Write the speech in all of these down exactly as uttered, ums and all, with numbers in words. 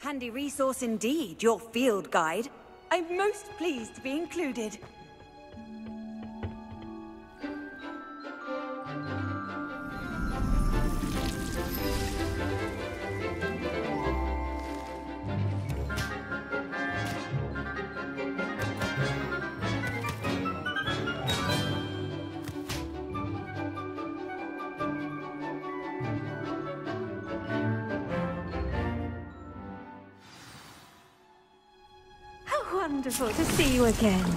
Handy resource indeed, your field guide. I'm most pleased to be included. Wonderful to see you again.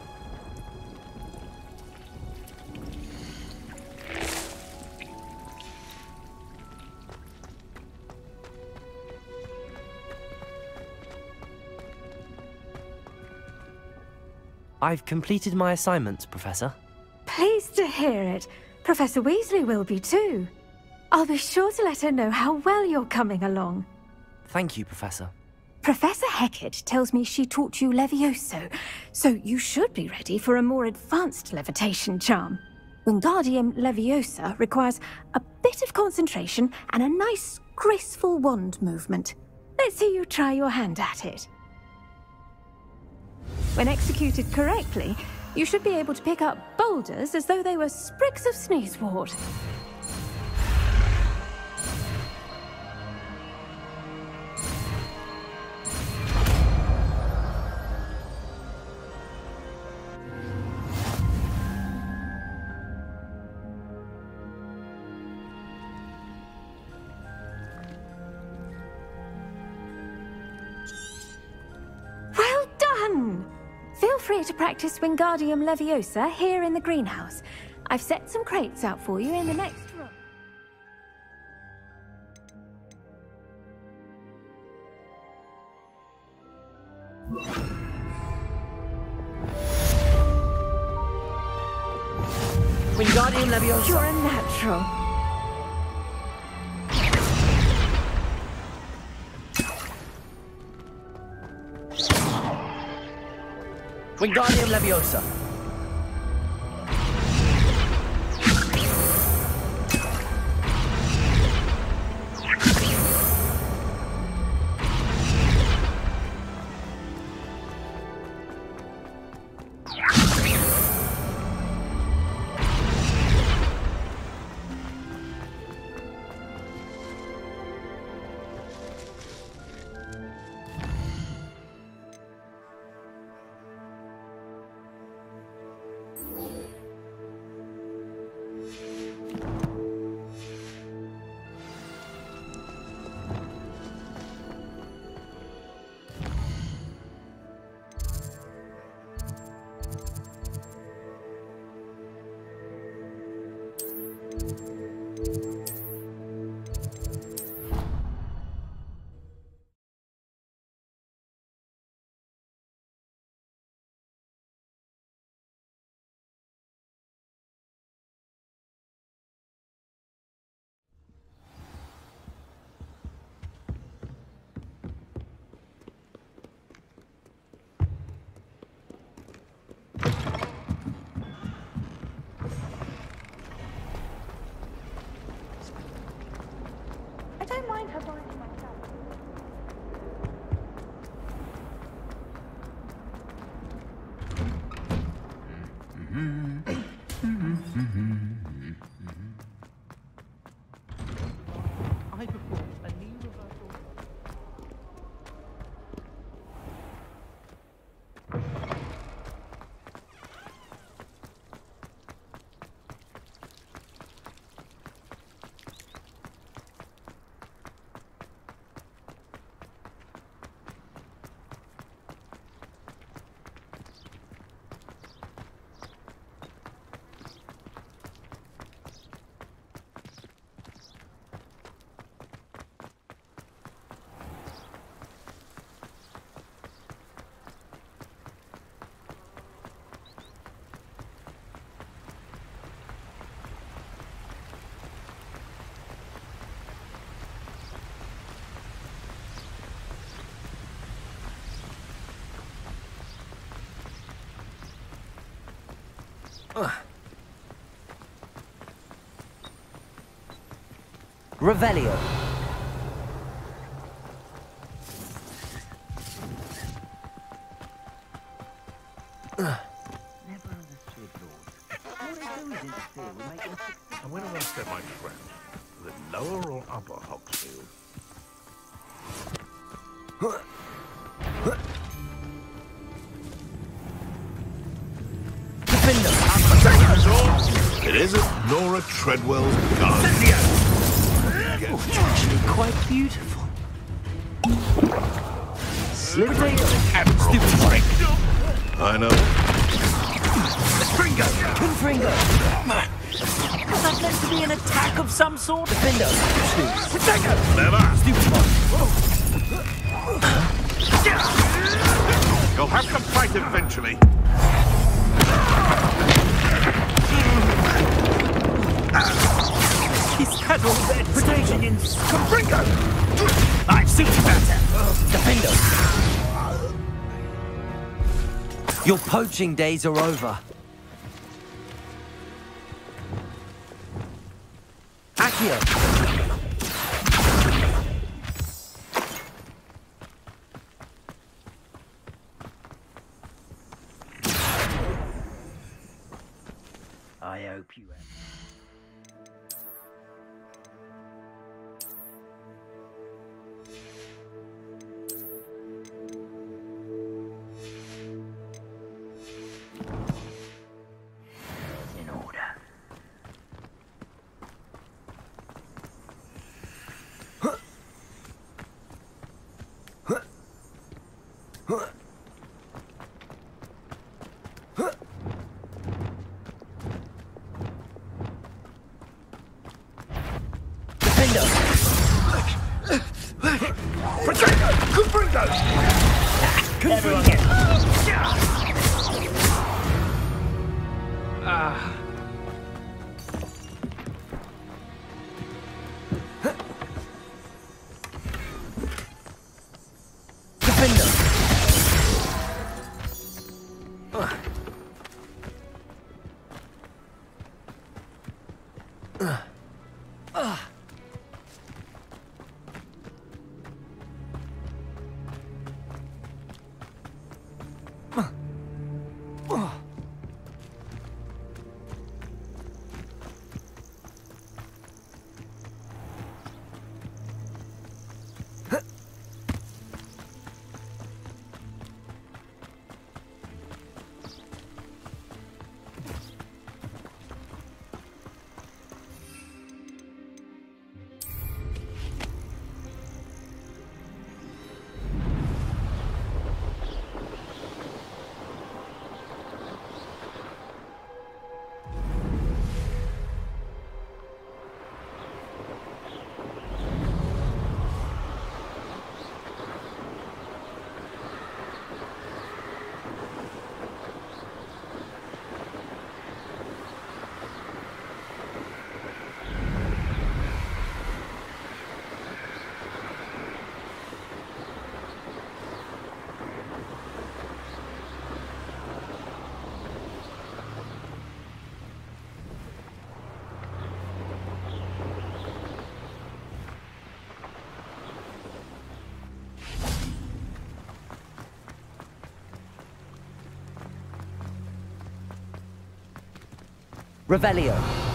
I've completed my assignments, Professor. Pleased to hear it. Professor Weasley will be too. I'll be sure to let her know how well you're coming along. Thank you, Professor. Professor Hecat tells me she taught you Levioso, so you should be ready for a more advanced levitation charm. Wingardium Leviosa requires a bit of concentration and a nice, graceful wand movement. Let's see you try your hand at it. When executed correctly, you should be able to pick up boulders as though they were sprigs of sneezewort. Feel free to practice Wingardium Leviosa here in the greenhouse. I've set some crates out for you in the next room. Wingardium Leviosa! You're a natural. Wingardium Leviosa! Ugh. Revelio. Never understood, Lord. All they do is interfere with making us... And when I set my trap, the lower or upper Hogsfield? It isn't Laura Treadwell's gun. Oh, it's actually quite beautiful. Slip Stupid trick. I know. Fringo! Confringo! Was that meant to be an attack of some sort? Defender! Protector! Never. Stupid one! You'll have to fight eventually. He's had all that protection in Confringo! I'm super better! Defender! Your poaching days are over. Accio! I hope you have. In order. Revelio.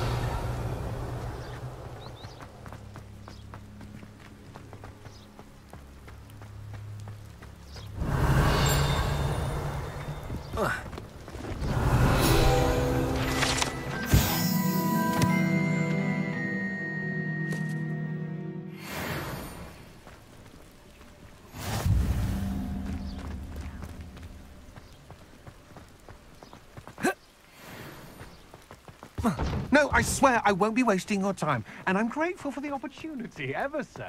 No, I swear I won't be wasting your time, and I'm grateful for the opportunity, ever so.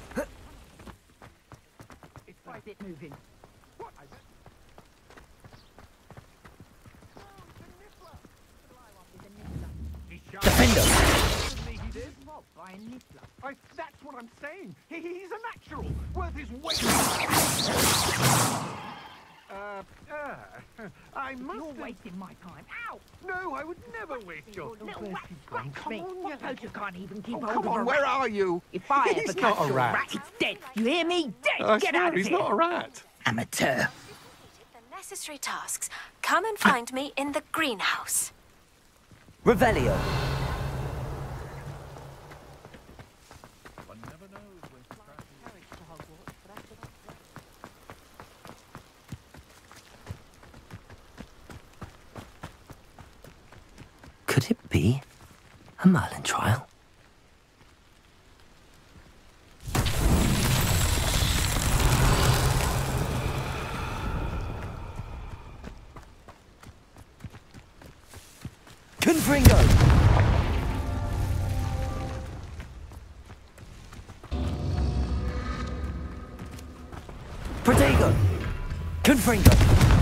It's quite a bit moving. What? Defender! He did? By a nippler. I, that's what I'm saying. He, he's a natural, worth his weight. Uh, uh, I must You're have... wasting my time. Ow! No, I would never waste your... Little rat scratch me. What poacher can't even keep Oh, hold come of on, a where rat? are you? If I He's ever not catch a your rat. rat, it's dead. You hear me? Dead. I Get swear out of he's here. not a rat. Amateur. The necessary tasks, come and find me in the greenhouse. Revelio. One never knows when to crash. Could it be a Merlin trial? Confringo! Protego! Confringo!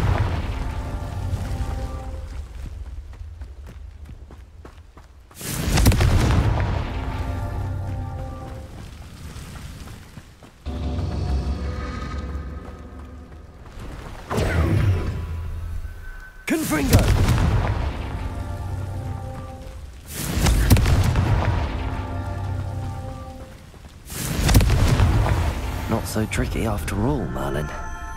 Confringo! Not so tricky after all, Merlin.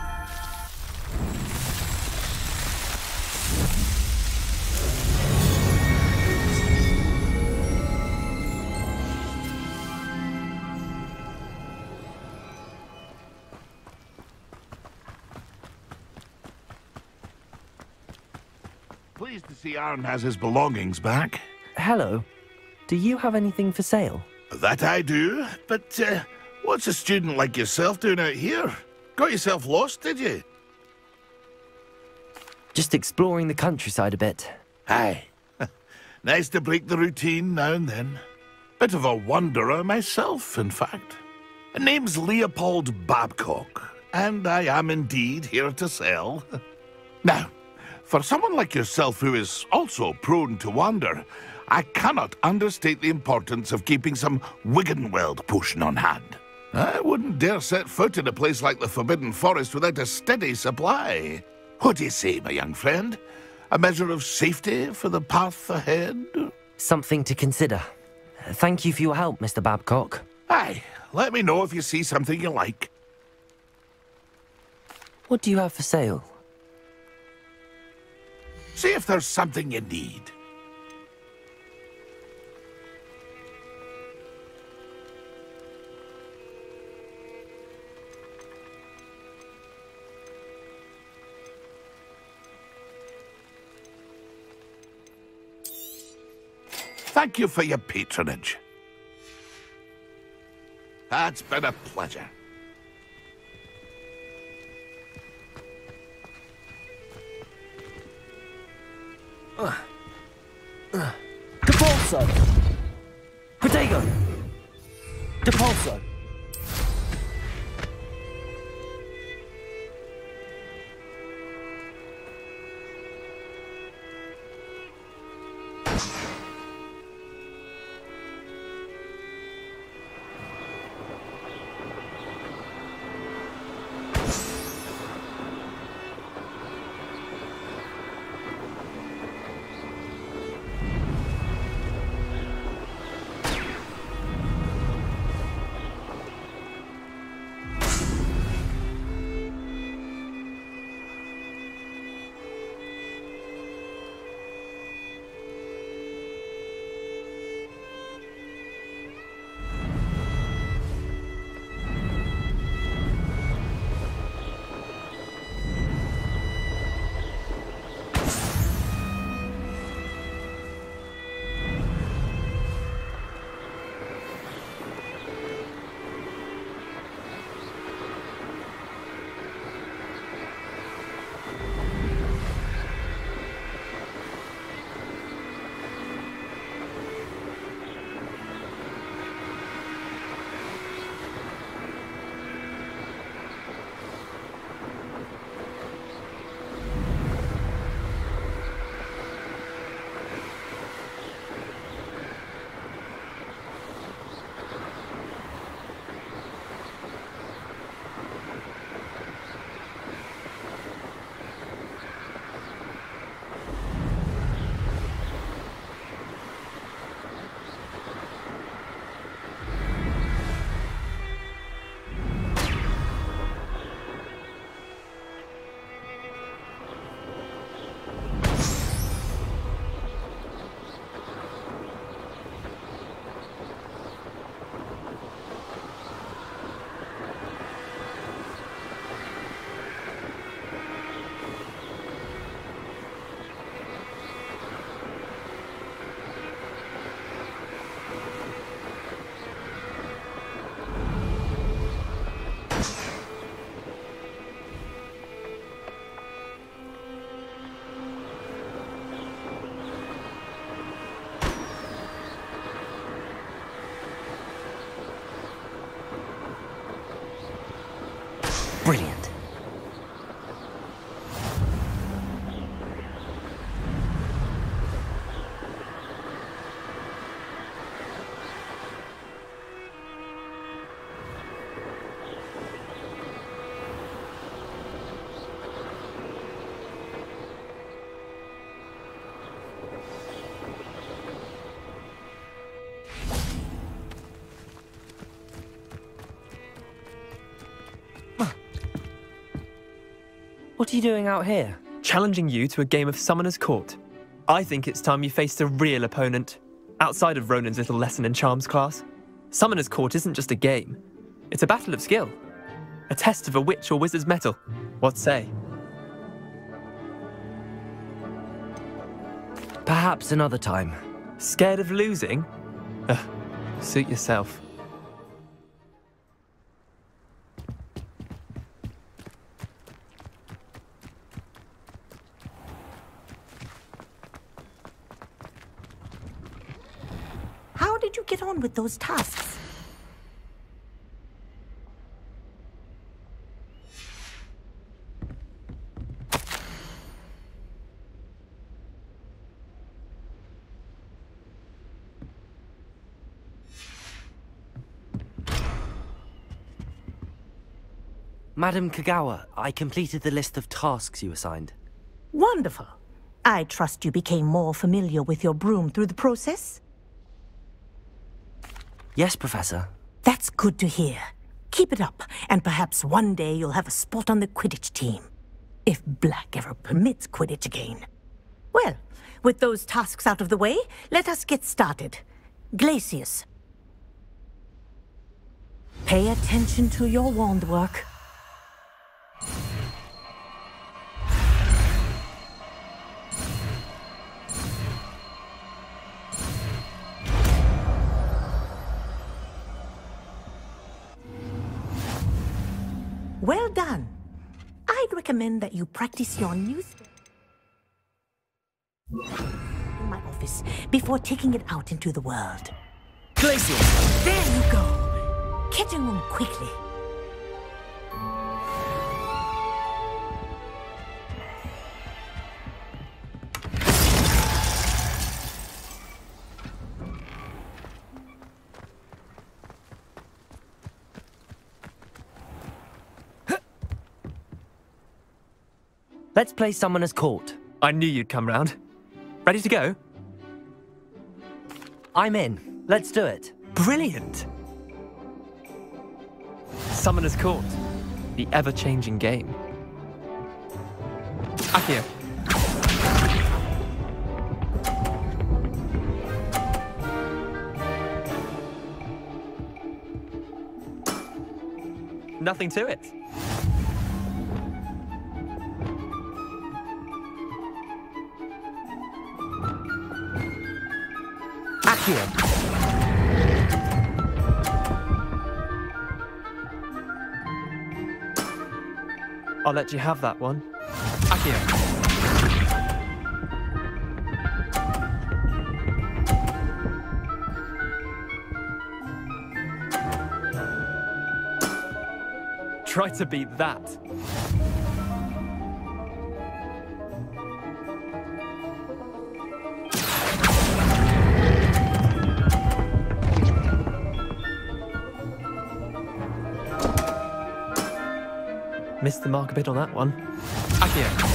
Pleased to see Aaron has his belongings back. Hello. Do you have anything for sale? That I do, but uh, what's a student like yourself doing out here? Got yourself lost, did you? Just exploring the countryside a bit. Aye. Nice to break the routine now and then. Bit of a wanderer myself, in fact. Name's Leopold Babcock, and I am indeed here to sell. Now, for someone like yourself who is also prone to wander, I cannot understate the importance of keeping some Wiggenweld potion on hand. I wouldn't dare set foot in a place like the Forbidden Forest without a steady supply. What do you say, my young friend? A measure of safety for the path ahead? Something to consider. Thank you for your help, Mister Babcock. Aye, let me know if you see something you like. What do you have for sale? See if there's something you need. Thank you for your patronage. That's been a pleasure. Uh, uh, Depulso! Protego! Depulso! What are you doing out here? Challenging you to a game of Summoner's Court. I think it's time you faced a real opponent, outside of Ronan's little lesson in charms class. Summoner's Court isn't just a game. It's a battle of skill. A test of a witch or wizard's mettle. What say? Perhaps another time. Scared of losing? Ugh, suit yourself. How did you get on with those tasks? Madam Kagawa, I completed the list of tasks you assigned. Wonderful. I trust you became more familiar with your broom through the process? Yes, Professor. That's good to hear. Keep it up, and perhaps one day you'll have a spot on the Quidditch team. If Black ever permits Quidditch again. Well, with those tasks out of the way, let us get started. Glacius. Pay attention to your wand work. Well done. I'd recommend that you practice your new spell in my office before taking it out into the world. Glacius! There you go. Catching them quickly. Let's play Summoner's Court. I knew you'd come round. Ready to go? I'm in. Let's do it. Brilliant! Summoner's Court. The ever-changing game. Accio. Nothing to it. Accio. I'll let you have that one. Accio. Try to beat that. Missed the mark a bit on that one. Accio.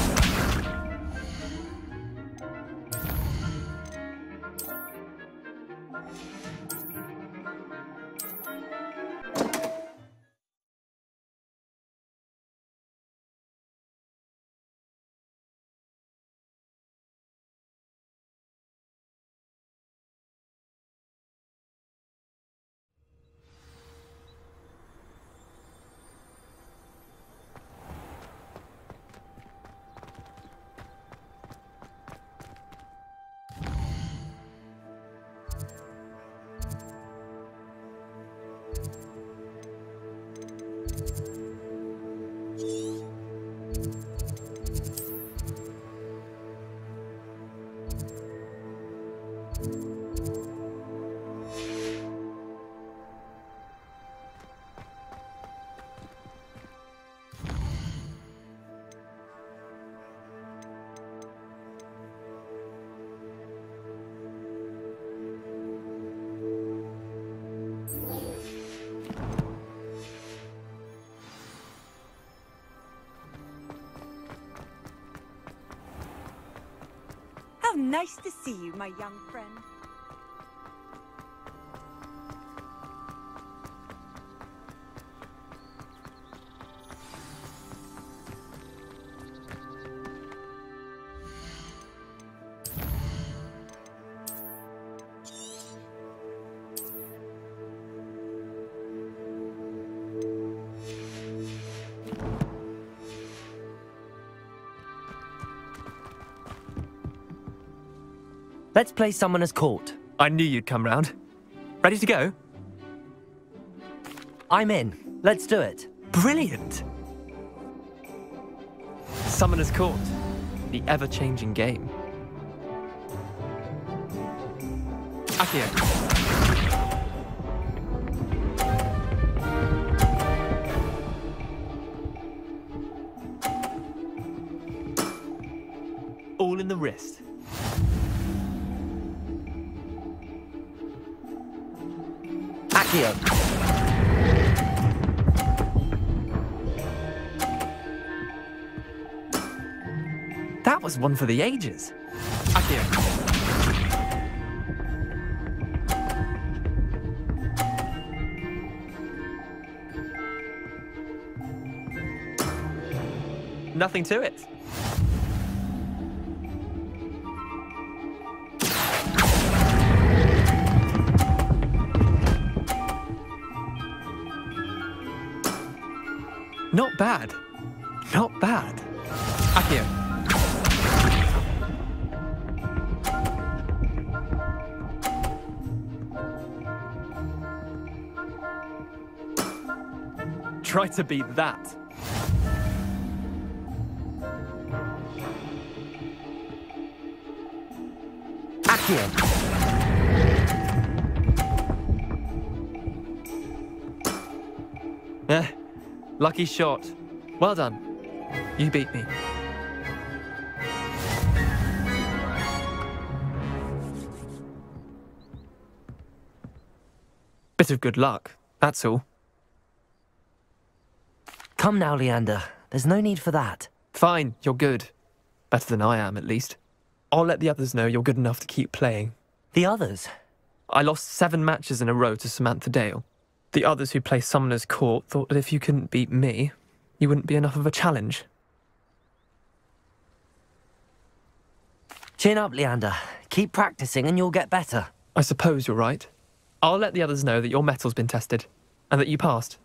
How nice to see you, my young friend. Let's play Summoner's Court. I knew you'd come round. Ready to go? I'm in. Let's do it. Brilliant! Summoner's Court. The ever-changing game. Accio. All in the wrist. Accio. That was one for the ages. Accio. Nothing to it. Not bad. Not bad. Accio. Try to beat that. Accio. Eh, lucky shot. Well done. You beat me. Bit of good luck, that's all. Come now, Leander. There's no need for that. Fine, you're good. Better than I am, at least. I'll let the others know you're good enough to keep playing. The others? I lost seven matches in a row to Samantha Dale. The others who play Summoner's Court thought that if you couldn't beat me, you wouldn't be enough of a challenge. Chin up, Leander. Keep practicing and you'll get better. I suppose you're right. I'll let the others know that your metal's been tested, and that you passed.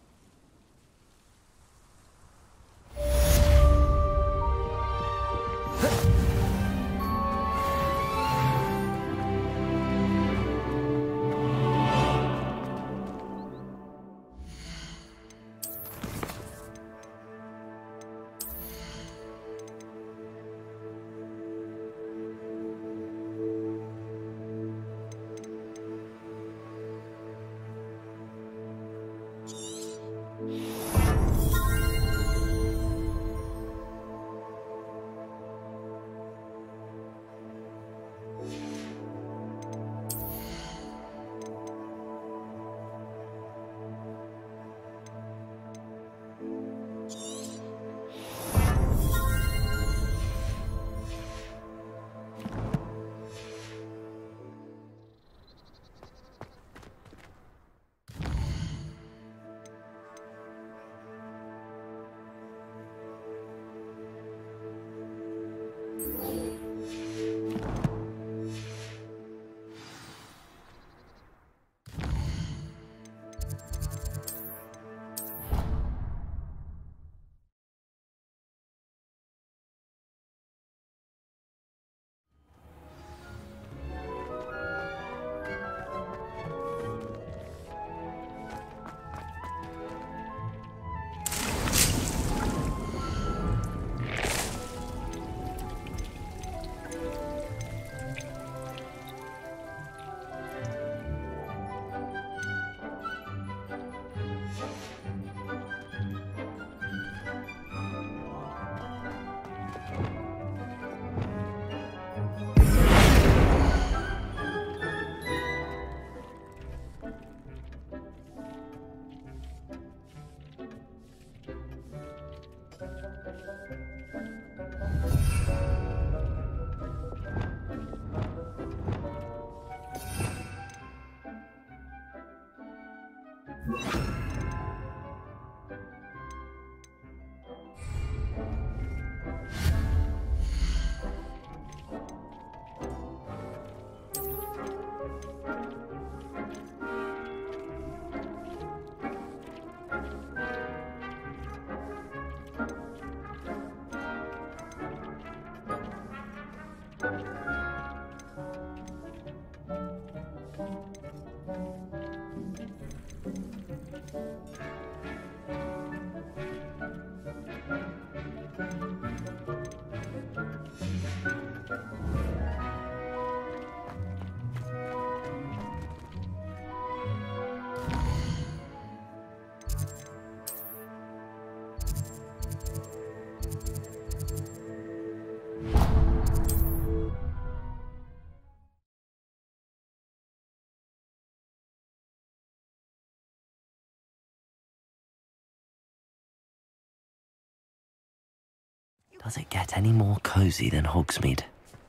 Does it get any more cozy than Hogsmeade?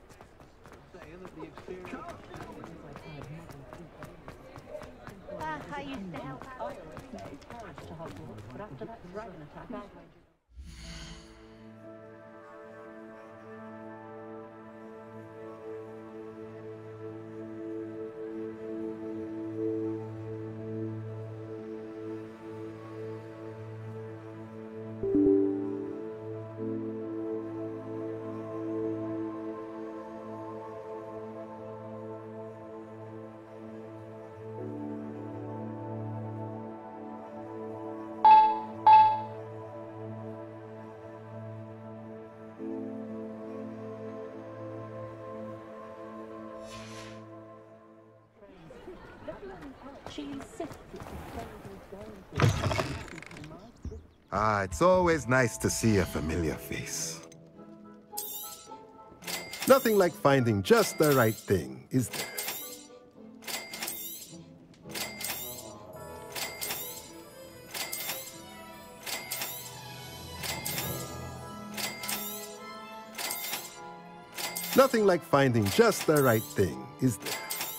Ah, it's always nice to see a familiar face. Nothing like finding just the right thing, is there? Nothing like finding just the right thing, is there?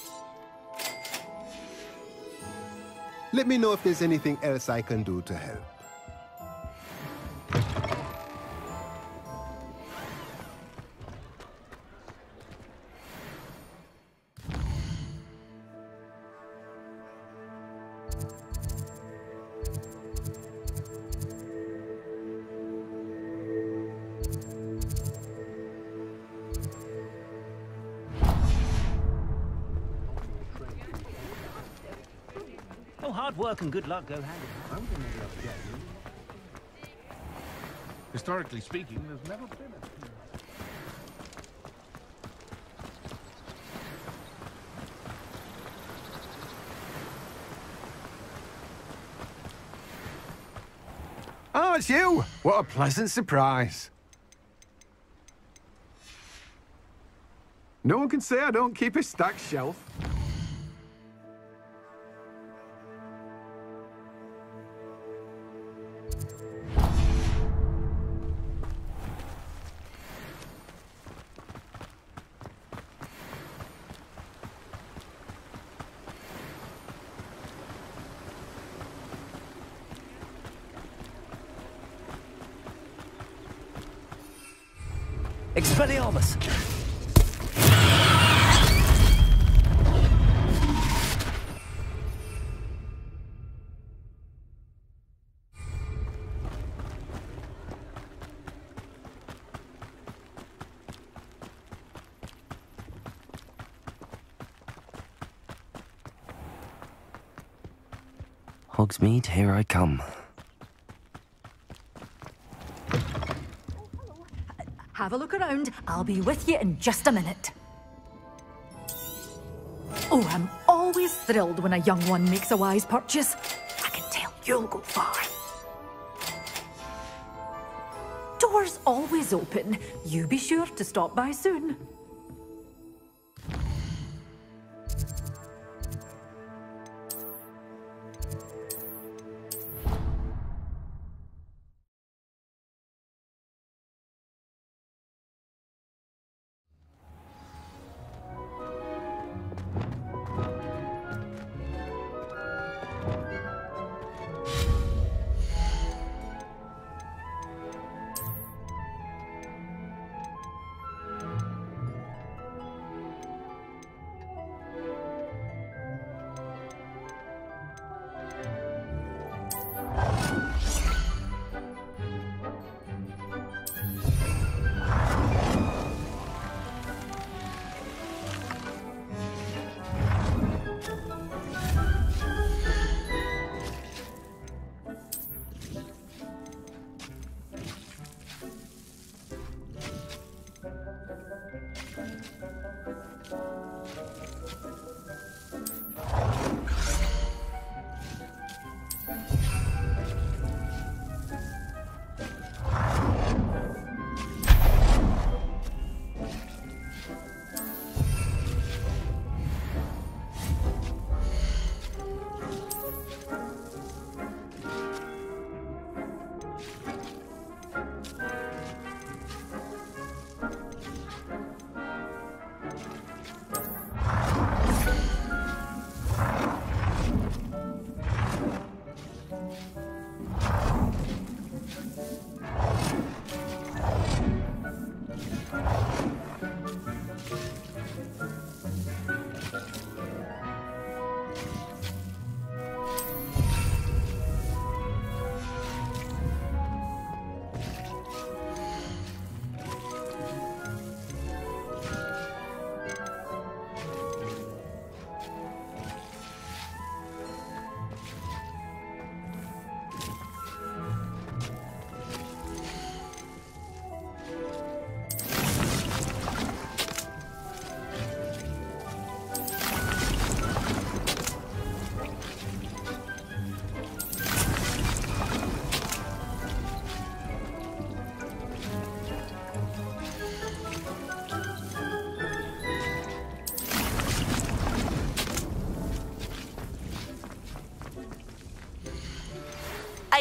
Let me know if there's anything else I can do to help. Oh, hard work and good luck go hand in hand. Historically speaking, there's never been a... Oh, it's you! What a pleasant surprise. No one can say I don't keep a stacked shelf. Expelliarmus! Hogsmeade, here I come. Have a look around. I'll be with you in just a minute. Oh, I'm always thrilled when a young one makes a wise purchase. I can tell you'll go far. Doors always open. You be sure to stop by soon.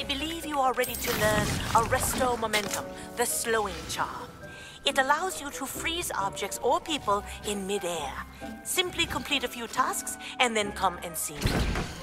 I believe you are ready to learn Arresto Momentum, the slowing charm. It allows you to freeze objects or people in midair. Simply complete a few tasks and then come and see me.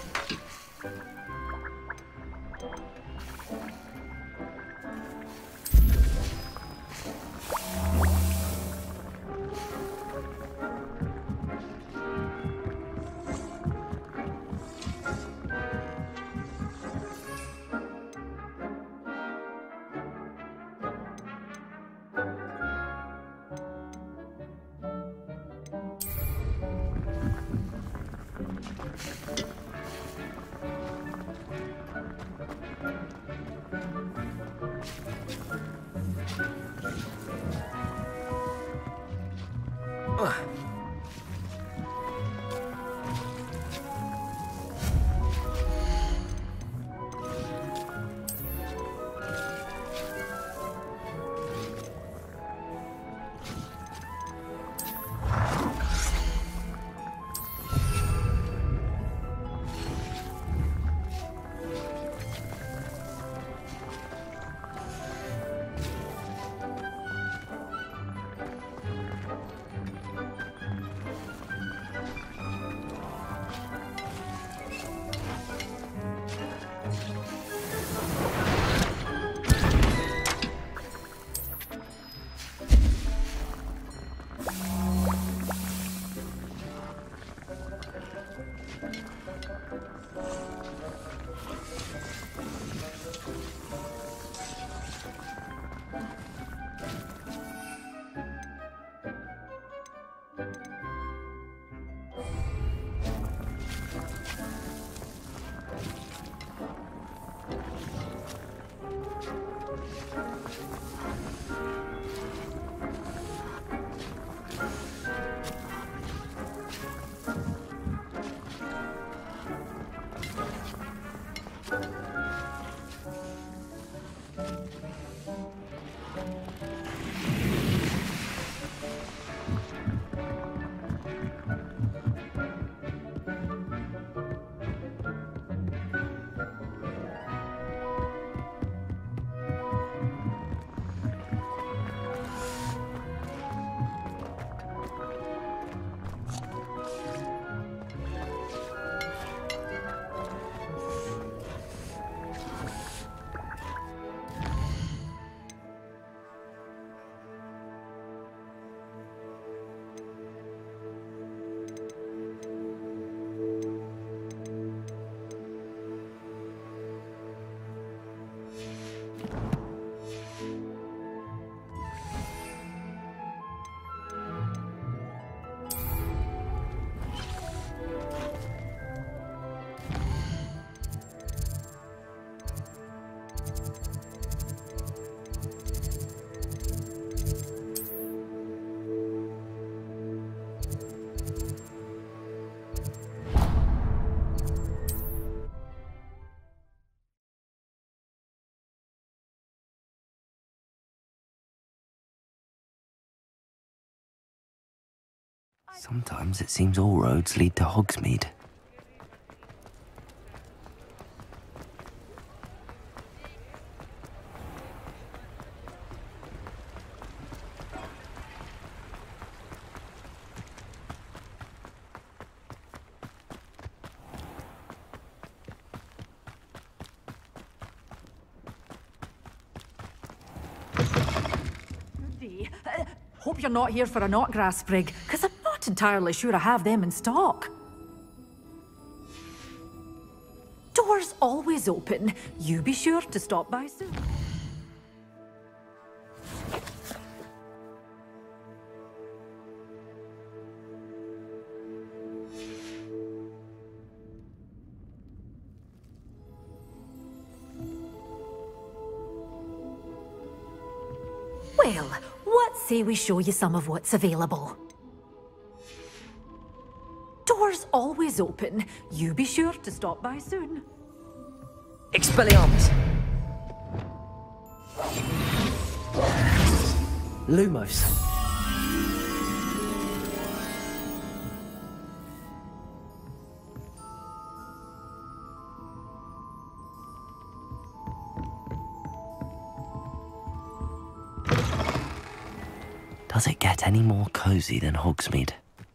Sometimes it seems all roads lead to Hogsmeade. Hope you're not here for an knotgrass sprig, because I'm not entirely sure I have them in stock. Doors always open. You be sure to stop by soon. Well, what say we show you some of what's available? Doors always open. You be sure to stop by soon. Expelliarmus! Lumos. Does it get any more cozy than Hogsmeade?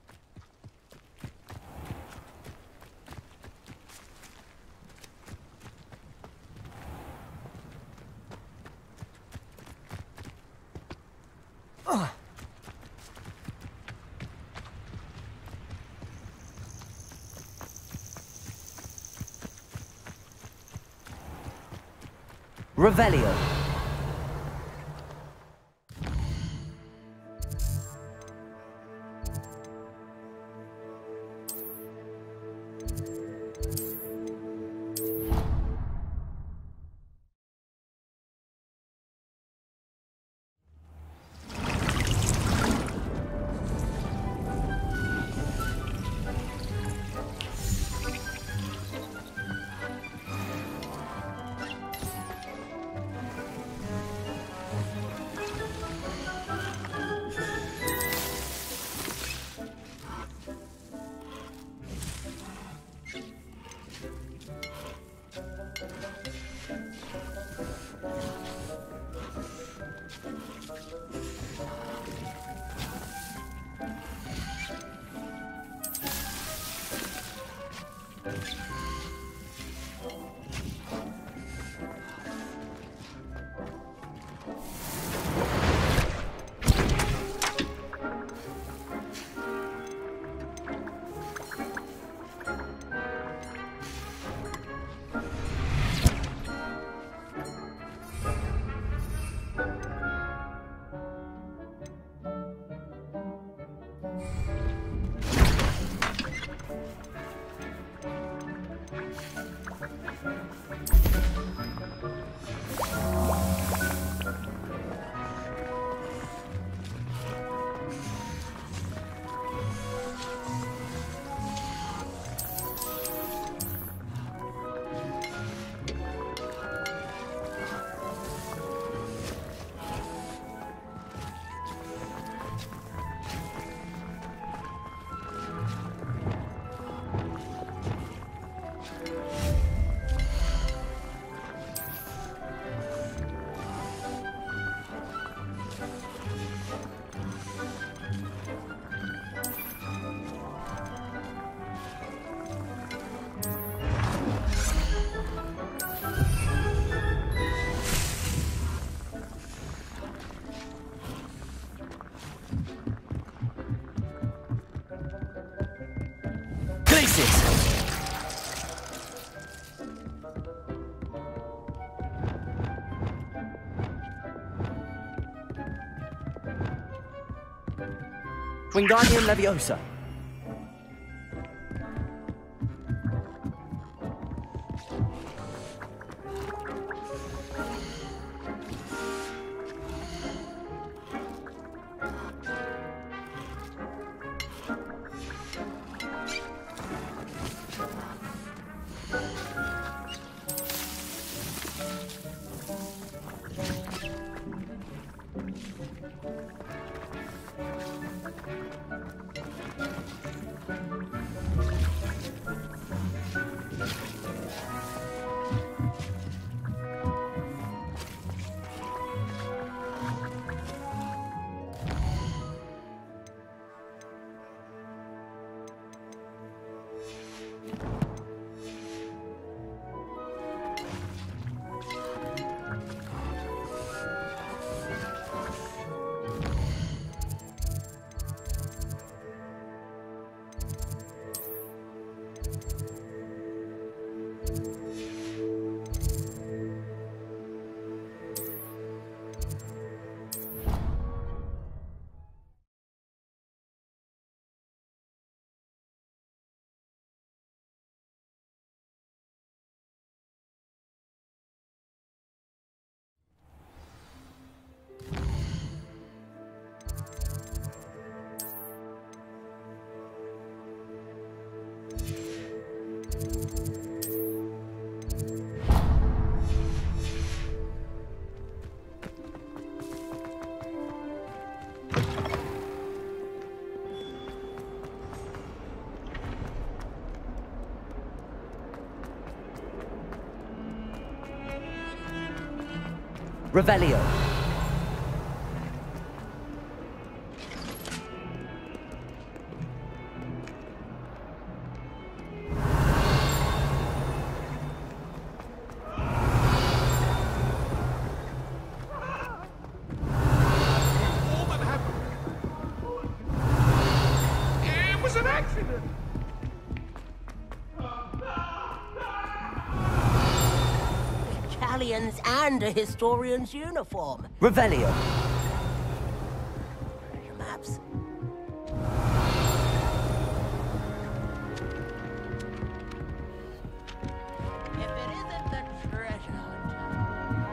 Revelio. Wingardium Leviosa. Revelio. accident! Italians and a historian's uniform. Revelio. Maps. If it isn't the treasure hunter.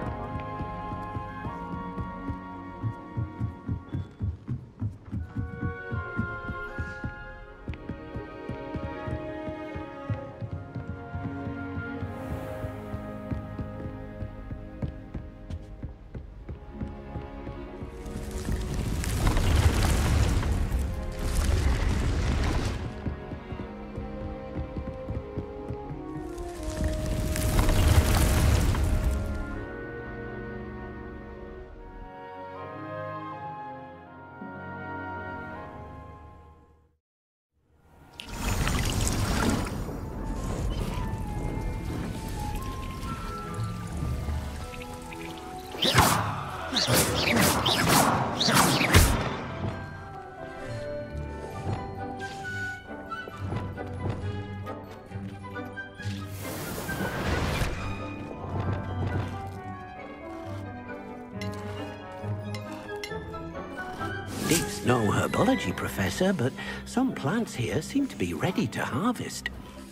It's no herbology professor, but some plants here seem to be ready to harvest.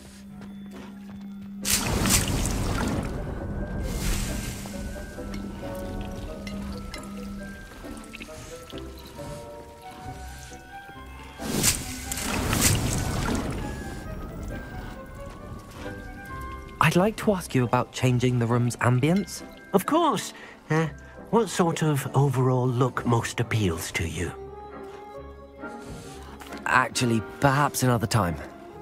I'd like to ask you about changing the room's ambience. Of course. Uh, what sort of overall look most appeals to you? Actually, perhaps another time.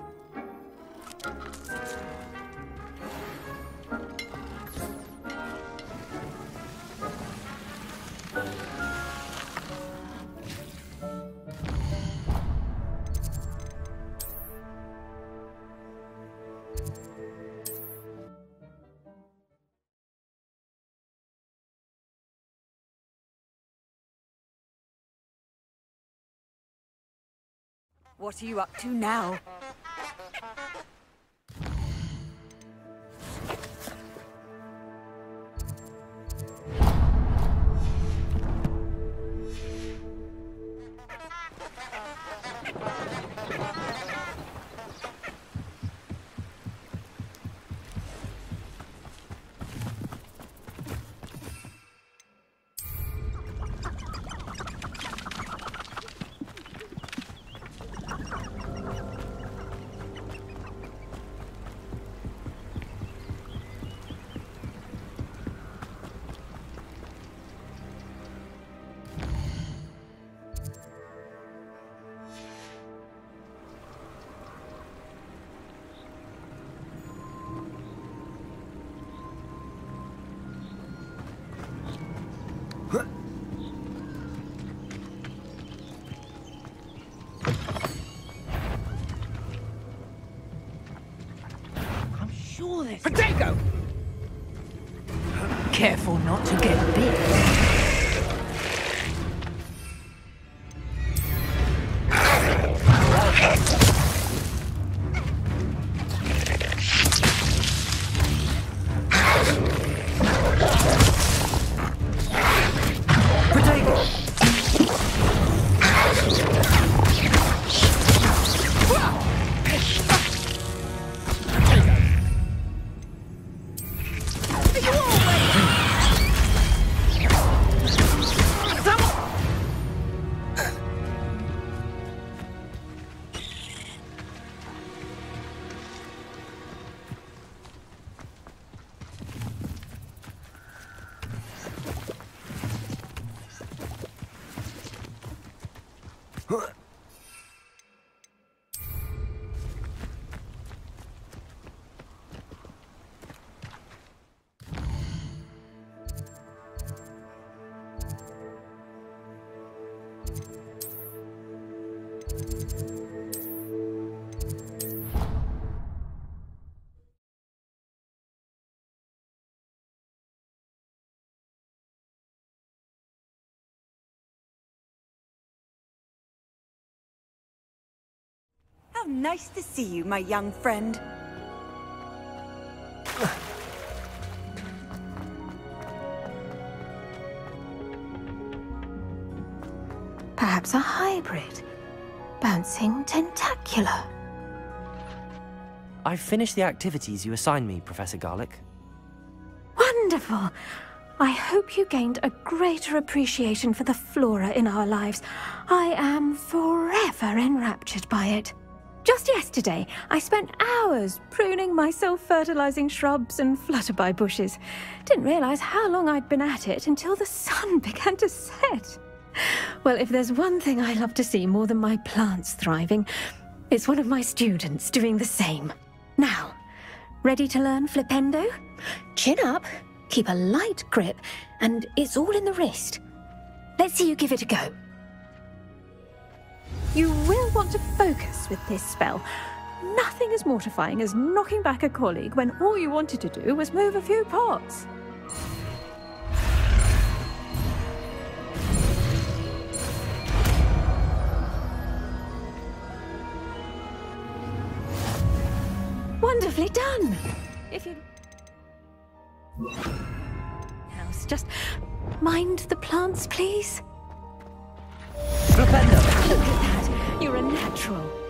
What are you up to now? Sure this. Potato! Careful not to get bit. nice to see you, my young friend. Perhaps a hybrid. Bouncing tentacular. I've finished the activities you assigned me, Professor Garlick. Wonderful! I hope you gained a greater appreciation for the flora in our lives. I am forever enraptured by it. Just yesterday, I spent hours pruning my self-fertilizing shrubs and flutterby bushes. Didn't realize how long I'd been at it until the sun began to set. Well, if there's one thing I love to see more than my plants thriving, it's one of my students doing the same. Now, ready to learn Flipendo? Chin up, keep a light grip, and it's all in the wrist. Let's see you give it a go. You will want to focus with this spell. Nothing as mortifying as knocking back a colleague when all you wanted to do was move a few pots. Wonderfully done! If you... House, just mind the plants, please. Flipendo! Look at that! You're a natural.